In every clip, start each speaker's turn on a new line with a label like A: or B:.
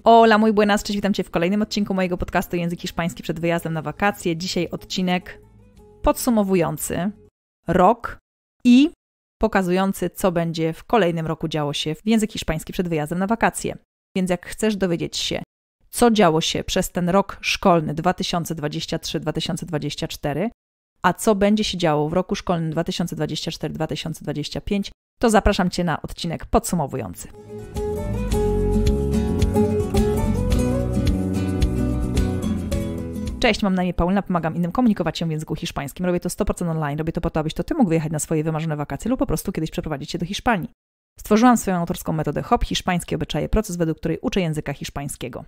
A: Hola, muy buenas, cześć, witam Cię w kolejnym odcinku mojego podcastu Język Hiszpański przed wyjazdem na wakacje. Dzisiaj odcinek podsumowujący rok i pokazujący, co będzie w kolejnym roku działo się w język hiszpański przed wyjazdem na wakacje. Więc jak chcesz dowiedzieć się, co działo się przez ten rok szkolny 2023-2024, a co będzie się działo w roku szkolnym 2024-2025, to zapraszam Cię na odcinek podsumowujący. Cześć, mam na imię Paulina, pomagam innym komunikować się w języku hiszpańskim. Robię to 100% online, robię to po to, abyś to Ty mógł wyjechać na swoje wymarzone wakacje lub po prostu kiedyś przeprowadzić się do Hiszpanii. Stworzyłam swoją autorską metodę HOP, hiszpańskie obyczaje, proces, według której uczę języka hiszpańskiego.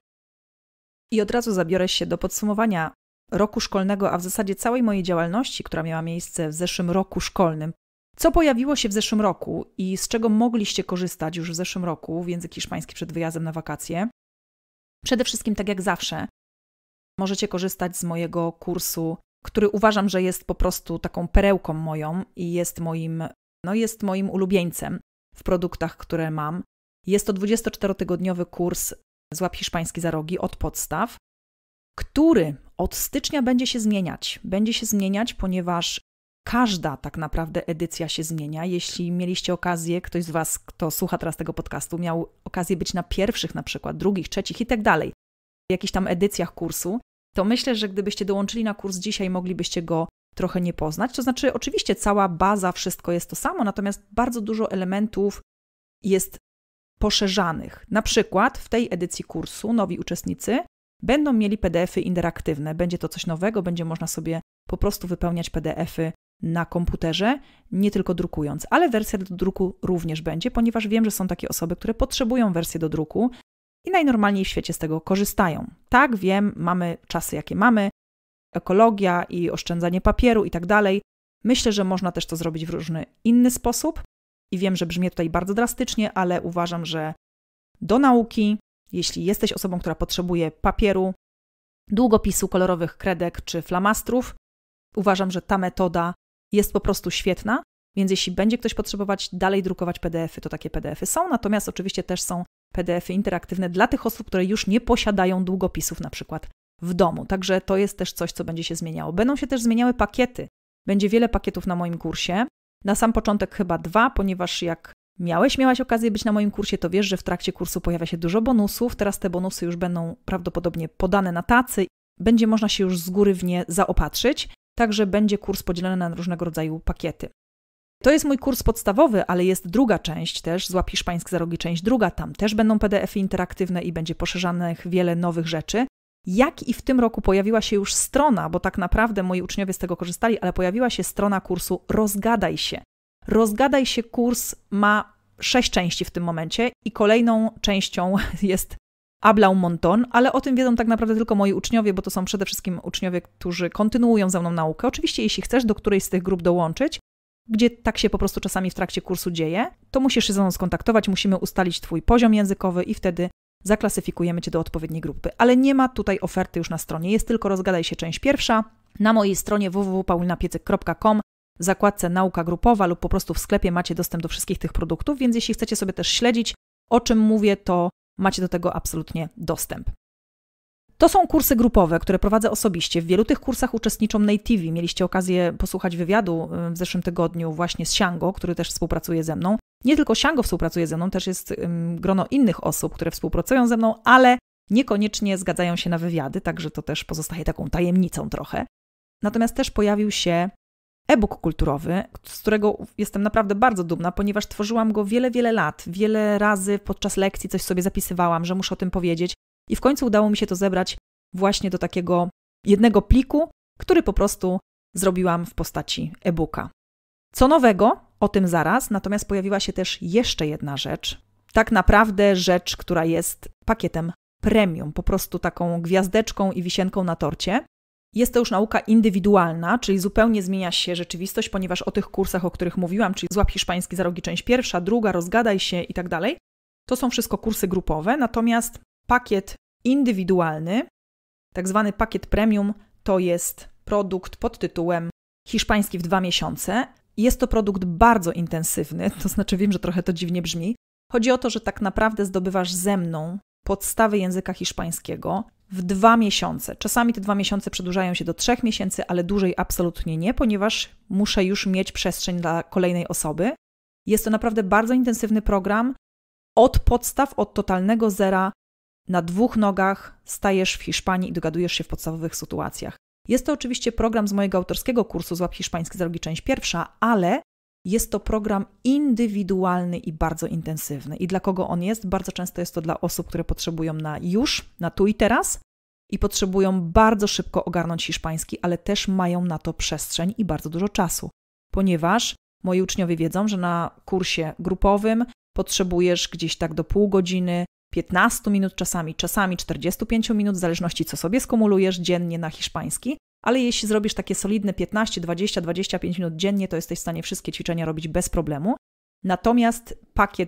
A: I od razu zabiorę się do podsumowania roku szkolnego, a w zasadzie całej mojej działalności, która miała miejsce w zeszłym roku szkolnym. Co pojawiło się w zeszłym roku i z czego mogliście korzystać już w zeszłym roku w język hiszpański przed wyjazdem na wakacje? Przede wszystkim, tak jak zawsze, możecie korzystać z mojego kursu, który uważam, że jest po prostu taką perełką moją i jest moim ulubieńcem w produktach, które mam. Jest to 24-tygodniowy kurs Złap hiszpański za rogi od podstaw, który od stycznia będzie się zmieniać. Będzie się zmieniać, ponieważ każda tak naprawdę edycja się zmienia. Jeśli mieliście okazję, ktoś z Was, kto słucha teraz tego podcastu, miał okazję być na pierwszych na przykład, drugich, trzecich i tak dalej, w jakichś tam edycjach kursu, to myślę, że gdybyście dołączyli na kurs dzisiaj, moglibyście go trochę nie poznać. To znaczy, oczywiście cała baza, wszystko jest to samo, natomiast bardzo dużo elementów jest poszerzanych. Na przykład w tej edycji kursu nowi uczestnicy będą mieli PDF-y interaktywne. Będzie to coś nowego, będzie można sobie po prostu wypełniać PDF-y na komputerze, nie tylko drukując, ale wersja do druku również będzie, ponieważ wiem, że są takie osoby, które potrzebują wersji do druku i najnormalniej w świecie z tego korzystają. Tak, wiem, mamy czasy, jakie mamy, ekologia i oszczędzanie papieru i tak dalej. Myślę, że można też to zrobić w różny inny sposób i wiem, że brzmi tutaj bardzo drastycznie, ale uważam, że do nauki, jeśli jesteś osobą, która potrzebuje papieru, długopisu, kolorowych kredek czy flamastrów, uważam, że ta metoda jest po prostu świetna, więc jeśli będzie ktoś potrzebować dalej drukować PDF-y, to takie PDF-y są, natomiast oczywiście też są PDF-y interaktywne dla tych osób, które już nie posiadają długopisów na przykład w domu. Także to jest też coś, co będzie się zmieniało. Będą się też zmieniały pakiety. Będzie wiele pakietów na moim kursie. Na sam początek chyba 2, ponieważ jak miałaś okazję być na moim kursie, to wiesz, że w trakcie kursu pojawia się dużo bonusów. Teraz te bonusy już będą prawdopodobnie podane na tacy. Będzie można się już z góry w nie zaopatrzyć. Także będzie kurs podzielony na różnego rodzaju pakiety. To jest mój kurs podstawowy, ale jest druga część też, Złap hiszpański za rogi, część druga. Tam też będą PDF-y interaktywne i będzie poszerzanych wiele nowych rzeczy. Jak i w tym roku pojawiła się już strona, bo tak naprawdę moi uczniowie z tego korzystali, ale pojawiła się strona kursu Rozgadaj się. Rozgadaj się kurs ma 6 części w tym momencie i kolejną częścią jest Habla un montón, ale o tym wiedzą tak naprawdę tylko moi uczniowie, bo to są przede wszystkim uczniowie, którzy kontynuują ze mną naukę. Oczywiście, jeśli chcesz do którejś z tych grup dołączyć, gdzie tak się po prostu czasami w trakcie kursu dzieje, to musisz się ze mną skontaktować, musimy ustalić Twój poziom językowy i wtedy zaklasyfikujemy Cię do odpowiedniej grupy. Ale nie ma tutaj oferty już na stronie, jest tylko Rozgadaj się część pierwsza. Na mojej stronie www.paulinapiecyk.com w zakładce Nauka grupowa lub po prostu w sklepie macie dostęp do wszystkich tych produktów, więc jeśli chcecie sobie też śledzić, o czym mówię, to macie do tego absolutnie dostęp. To są kursy grupowe, które prowadzę osobiście. W wielu tych kursach uczestniczą nativi. Mieliście okazję posłuchać wywiadu w zeszłym tygodniu właśnie z Siango, który też współpracuje ze mną. Nie tylko Siango współpracuje ze mną, też jest grono innych osób, które współpracują ze mną, ale niekoniecznie zgadzają się na wywiady, także to też pozostaje taką tajemnicą trochę. Natomiast też pojawił się e-book kulturowy, z którego jestem naprawdę bardzo dumna, ponieważ tworzyłam go wiele lat. Wiele razy podczas lekcji coś sobie zapisywałam, że muszę o tym powiedzieć. I w końcu udało mi się to zebrać właśnie do takiego jednego pliku, który po prostu zrobiłam w postaci e-booka. Co nowego? O tym zaraz, natomiast pojawiła się też jeszcze jedna rzecz. Tak naprawdę rzecz, która jest pakietem premium, po prostu taką gwiazdeczką i wisienką na torcie. Jest to już nauka indywidualna, czyli zupełnie zmienia się rzeczywistość, ponieważ o tych kursach, o których mówiłam, czyli Złap hiszpański za rogi, część pierwsza, druga, Rozgadaj się i tak dalej, to są wszystko kursy grupowe, natomiast pakiet indywidualny, tak zwany pakiet premium, to jest produkt pod tytułem Hiszpański w 2 miesiące. Jest to produkt bardzo intensywny, to znaczy wiem, że trochę to dziwnie brzmi. Chodzi o to, że tak naprawdę zdobywasz ze mną podstawy języka hiszpańskiego w 2 miesiące. Czasami te 2 miesiące przedłużają się do 3 miesięcy, ale dłużej absolutnie nie, ponieważ muszę już mieć przestrzeń dla kolejnej osoby. Jest to naprawdę bardzo intensywny program. Od podstaw, od totalnego zera, na 2 nogach stajesz w Hiszpanii i dogadujesz się w podstawowych sytuacjach. Jest to oczywiście program z mojego autorskiego kursu Złap Hiszpański z drogi część pierwsza, ale jest to program indywidualny i bardzo intensywny. I dla kogo on jest? Bardzo często jest to dla osób, które potrzebują na tu i teraz i potrzebują bardzo szybko ogarnąć hiszpański, ale też mają na to przestrzeń i bardzo dużo czasu. Ponieważ moi uczniowie wiedzą, że na kursie grupowym potrzebujesz gdzieś tak do pół godziny, 15 minut czasami 45 minut, w zależności co sobie skumulujesz dziennie na hiszpański, ale jeśli zrobisz takie solidne 15, 20, 25 minut dziennie, to jesteś w stanie wszystkie ćwiczenia robić bez problemu. Natomiast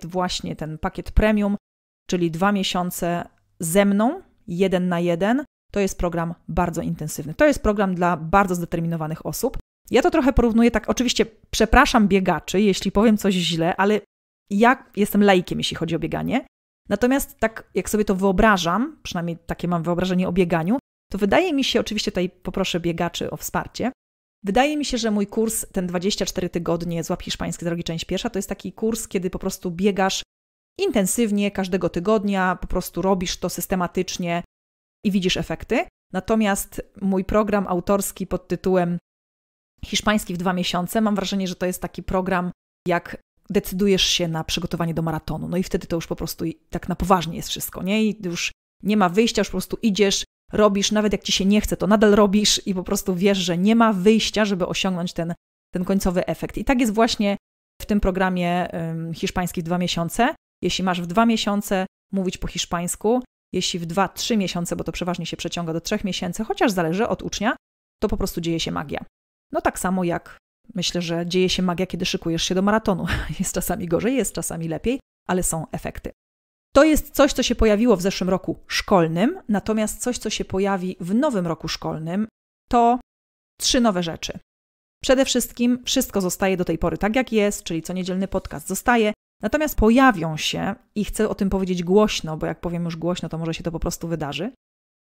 A: ten pakiet premium, czyli 2 miesiące ze mną, 1 na 1, to jest program bardzo intensywny. To jest program dla bardzo zdeterminowanych osób. Ja to trochę porównuję tak, oczywiście przepraszam biegaczy, jeśli powiem coś źle, ale ja jestem laikiem, jeśli chodzi o bieganie. Natomiast tak jak sobie to wyobrażam, przynajmniej takie mam wyobrażenie o bieganiu, to wydaje mi się, oczywiście tutaj poproszę biegaczy o wsparcie, wydaje mi się, że mój kurs, ten 24 tygodnie Złap Hiszpański z drogi część pierwsza, to jest taki kurs, kiedy po prostu biegasz intensywnie każdego tygodnia, po prostu robisz to systematycznie i widzisz efekty. Natomiast mój program autorski pod tytułem Hiszpański w 2 miesiące, mam wrażenie, że to jest taki program, jak decydujesz się na przygotowanie do maratonu. No i wtedy to już po prostu tak na poważnie jest wszystko, nie? I już nie ma wyjścia, już po prostu idziesz, robisz, nawet jak ci się nie chce, to nadal robisz i po prostu wiesz, że nie ma wyjścia, żeby osiągnąć ten końcowy efekt. I tak jest właśnie w tym programie Hiszpański w 2 miesiące. Jeśli masz w 2 miesiące mówić po hiszpańsku, jeśli w 2-3 miesiące, bo to przeważnie się przeciąga do 3 miesięcy, chociaż zależy od ucznia, to po prostu dzieje się magia. No tak samo jak myślę, że dzieje się magia, kiedy szykujesz się do maratonu. Jest czasami gorzej, jest czasami lepiej, ale są efekty. To jest coś, co się pojawiło w zeszłym roku szkolnym, natomiast coś, co się pojawi w nowym roku szkolnym, to 3 nowe rzeczy. Przede wszystkim wszystko zostaje do tej pory tak, jak jest, czyli coniedzielny podcast zostaje, natomiast pojawią się, i chcę o tym powiedzieć głośno, bo jak powiem już głośno, to może się to po prostu wydarzy,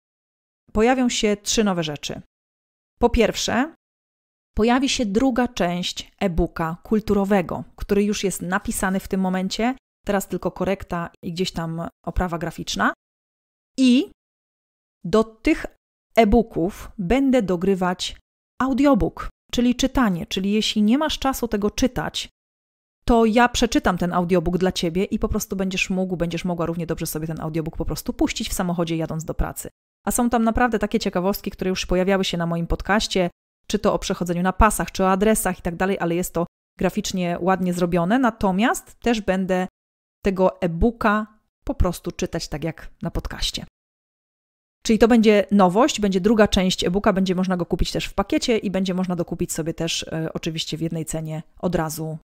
A: pojawią się 3 nowe rzeczy. Po pierwsze, pojawi się druga część e-booka kulturowego, który już jest napisany w tym momencie, teraz tylko korekta i gdzieś tam oprawa graficzna. I do tych e-booków będę dogrywać audiobook, czyli czytanie. Czyli jeśli nie masz czasu tego czytać, to ja przeczytam ten audiobook dla Ciebie i po prostu będziesz mogła równie dobrze sobie ten audiobook po prostu puścić w samochodzie jadąc do pracy. A są tam naprawdę takie ciekawostki, które już pojawiały się na moim podcaście, czy to o przechodzeniu na pasach, czy o adresach i tak dalej, ale jest to graficznie ładnie zrobione, natomiast też będę tego e-booka po prostu czytać tak jak na podcaście. Czyli to będzie nowość, będzie druga część e-booka, będzie można go kupić też w pakiecie i będzie można dokupić sobie też oczywiście w jednej cenie od razu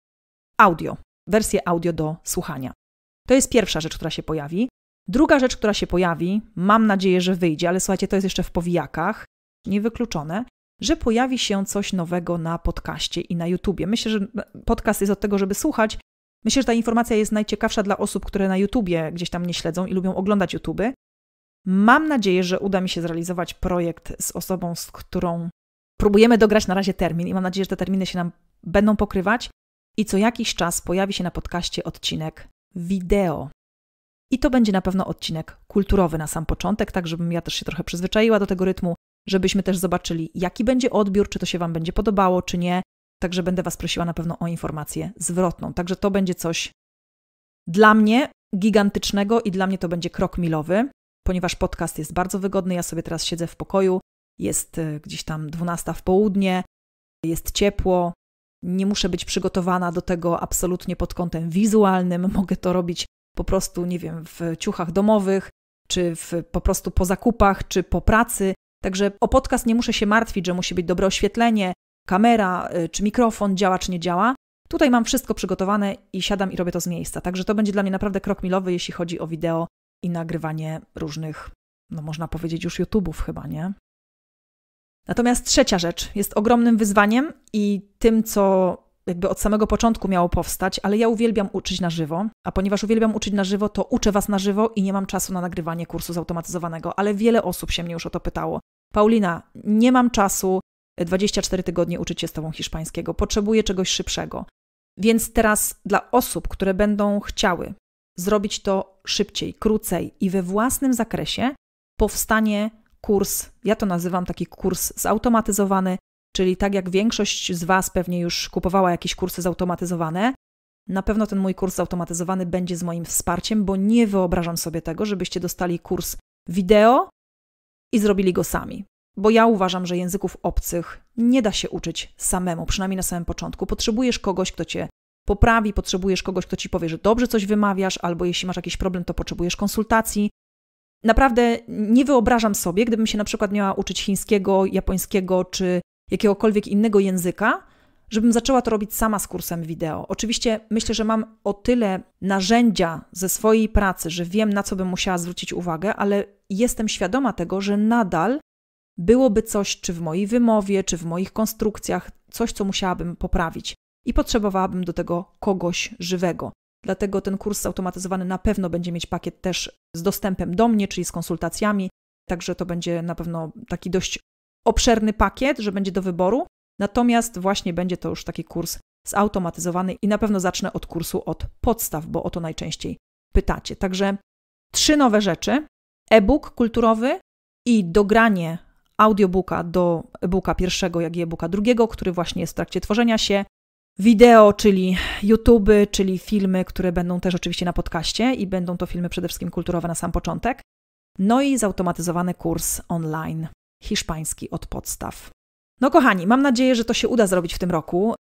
A: wersję audio do słuchania. To jest pierwsza rzecz, która się pojawi. Druga rzecz, która się pojawi, mam nadzieję, że wyjdzie, ale słuchajcie, to jest jeszcze w powijakach, niewykluczone, że pojawi się coś nowego na podcaście i na YouTubie. Myślę, że podcast jest od tego, żeby słuchać. Myślę, że ta informacja jest najciekawsza dla osób, które na YouTubie gdzieś tam mnie śledzą i lubią oglądać YouTuby. Mam nadzieję, że uda mi się zrealizować projekt z osobą, z którą próbujemy dograć na razie termin i mam nadzieję, że te terminy się nam będą pokrywać i co jakiś czas pojawi się na podcaście odcinek wideo. I to będzie na pewno odcinek kulturowy na sam początek, tak żebym ja też się trochę przyzwyczaiła do tego rytmu, żebyśmy też zobaczyli, jaki będzie odbiór, czy to się Wam będzie podobało, czy nie. Także będę Was prosiła na pewno o informację zwrotną. Także to będzie coś dla mnie gigantycznego i dla mnie to będzie krok milowy, ponieważ podcast jest bardzo wygodny. Ja sobie teraz siedzę w pokoju, jest gdzieś tam 12 w południe, jest ciepło, nie muszę być przygotowana do tego absolutnie pod kątem wizualnym. Mogę to robić po prostu, nie wiem, w ciuchach domowych, czy po prostu po zakupach, czy po pracy. Także o podcast nie muszę się martwić, że musi być dobre oświetlenie, kamera, czy mikrofon działa, czy nie działa. Tutaj mam wszystko przygotowane i siadam i robię to z miejsca. Także to będzie dla mnie naprawdę krok milowy, jeśli chodzi o wideo i nagrywanie różnych, no można powiedzieć już YouTube'ów chyba, nie? Natomiast trzecia rzecz jest ogromnym wyzwaniem i tym, co jakby od samego początku miało powstać, ale ja uwielbiam uczyć na żywo, a ponieważ uwielbiam uczyć na żywo, to uczę Was na żywo i nie mam czasu na nagrywanie kursu zautomatyzowanego, ale wiele osób się mnie już o to pytało. Paulina, nie mam czasu 24 tygodnie uczyć się z Tobą hiszpańskiego, potrzebuję czegoś szybszego. Więc teraz dla osób, które będą chciały zrobić to szybciej, krócej i we własnym zakresie, powstanie kurs, ja to nazywam taki kurs zautomatyzowany, czyli tak jak większość z Was pewnie już kupowała jakieś kursy zautomatyzowane, na pewno ten mój kurs zautomatyzowany będzie z moim wsparciem, bo nie wyobrażam sobie tego, żebyście dostali kurs wideo i zrobili go sami. Bo ja uważam, że języków obcych nie da się uczyć samemu, przynajmniej na samym początku. Potrzebujesz kogoś, kto Cię poprawi, potrzebujesz kogoś, kto Ci powie, że dobrze coś wymawiasz, albo jeśli masz jakiś problem, to potrzebujesz konsultacji. Naprawdę nie wyobrażam sobie, gdybym się na przykład miała uczyć chińskiego, japońskiego czy jakiegokolwiek innego języka, żebym zaczęła to robić sama z kursem wideo. Oczywiście myślę, że mam o tyle narzędzia ze swojej pracy, że wiem, na co bym musiała zwrócić uwagę, ale jestem świadoma tego, że nadal byłoby coś, czy w mojej wymowie, czy w moich konstrukcjach, coś, co musiałabym poprawić i potrzebowałabym do tego kogoś żywego. Dlatego ten kurs zautomatyzowany na pewno będzie mieć pakiet też z dostępem do mnie, czyli z konsultacjami, także to będzie na pewno taki dość obszerny pakiet, że będzie do wyboru, natomiast właśnie będzie to już taki kurs zautomatyzowany i na pewno zacznę od kursu od podstaw, bo o to najczęściej pytacie. Także 3 nowe rzeczy, e-book kulturowy i dogranie audiobooka do e-booka pierwszego, jak i e-booka drugiego, który właśnie jest w trakcie tworzenia się, wideo, czyli YouTube, czyli filmy, które będą też oczywiście na podcaście i będą to filmy przede wszystkim kulturowe na sam początek, no i zautomatyzowany kurs online hiszpański od podstaw. No kochani, mam nadzieję, że to się uda zrobić w tym roku.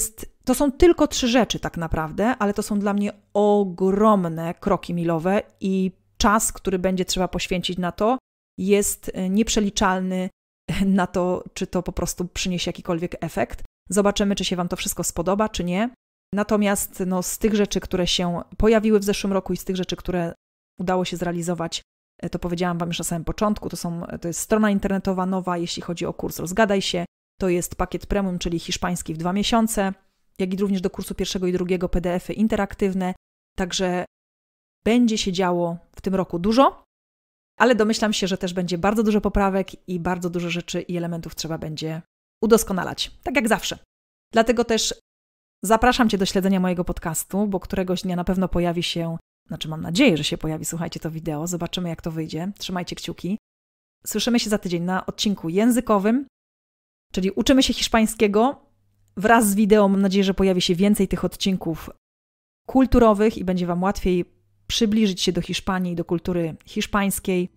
A: To są tylko 3 rzeczy tak naprawdę, ale to są dla mnie ogromne kroki milowe i czas, który będzie trzeba poświęcić na to, jest nieprzeliczalny na to, czy to po prostu przyniesie jakikolwiek efekt. Zobaczymy, czy się Wam to wszystko spodoba, czy nie. Natomiast z tych rzeczy, które się pojawiły w zeszłym roku i z tych rzeczy, które udało się zrealizować, to powiedziałam Wam już na samym początku, to jest strona internetowa nowa, jeśli chodzi o kurs Rozgadaj się, to jest pakiet premium, czyli hiszpański w 2 miesiące, jak i również do kursu pierwszego i drugiego PDF-y interaktywne, także będzie się działo w tym roku dużo, ale domyślam się, że też będzie bardzo dużo poprawek i bardzo dużo rzeczy i elementów trzeba będzie udoskonalać, tak jak zawsze. Dlatego też zapraszam Cię do śledzenia mojego podcastu, bo któregoś dnia na pewno pojawi się, mam nadzieję, że się pojawi, słuchajcie, to wideo, zobaczymy jak to wyjdzie, trzymajcie kciuki. Słyszymy się za tydzień na odcinku językowym, czyli uczymy się hiszpańskiego. Wraz z wideo mam nadzieję, że pojawi się więcej tych odcinków kulturowych i będzie Wam łatwiej przybliżyć się do Hiszpanii i do kultury hiszpańskiej.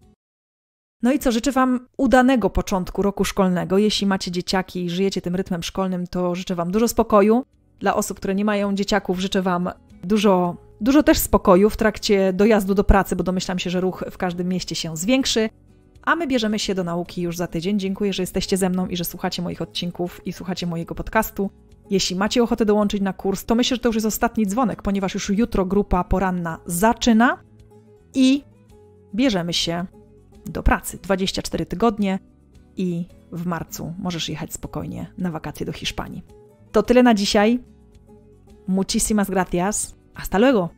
A: No i co, życzę Wam udanego początku roku szkolnego. Jeśli macie dzieciaki i żyjecie tym rytmem szkolnym, to życzę Wam dużo spokoju. Dla osób, które nie mają dzieciaków, życzę Wam dużo też spokoju w trakcie dojazdu do pracy, bo domyślam się, że ruch w każdym mieście się zwiększy. A my bierzemy się do nauki już za tydzień. Dziękuję, że jesteście ze mną i że słuchacie moich odcinków i słuchacie mojego podcastu. Jeśli macie ochotę dołączyć na kurs, to myślę, że to już jest ostatni dzwonek, ponieważ już jutro grupa poranna zaczyna i bierzemy się do pracy. 24 tygodnie i w marcu możesz jechać spokojnie na wakacje do Hiszpanii. To tyle na dzisiaj. Muchísimas gracias. Hasta luego.